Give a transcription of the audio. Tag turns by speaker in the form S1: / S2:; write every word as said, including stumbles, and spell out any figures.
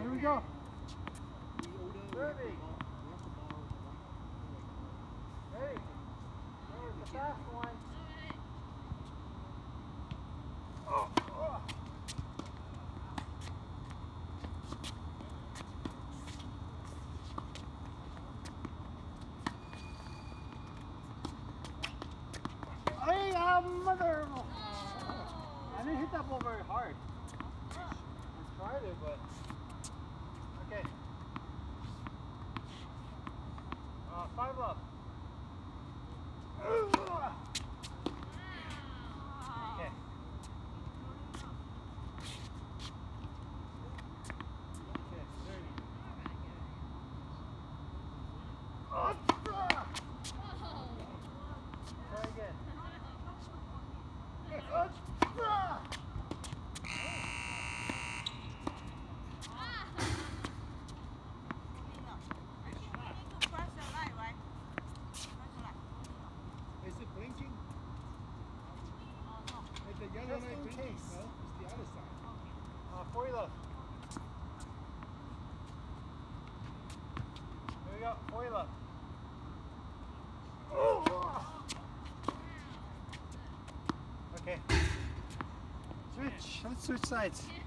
S1: Here we go. Ready. Hey, that was the fast one. Oh, oh. Hey, uh, mother! I didn't hit that ball very hard. I tried it, but okay. Uh, five up. Okay. Okay, thirty. Oh, try again. Oh,
S2: Is it blinking? Is the yellow
S1: just
S2: light
S1: in
S2: blinking?
S1: case.
S2: No, it's the other side.
S1: Uh, forty left. Here we go, forty left. Oh. Okay. Switch, let's switch sides.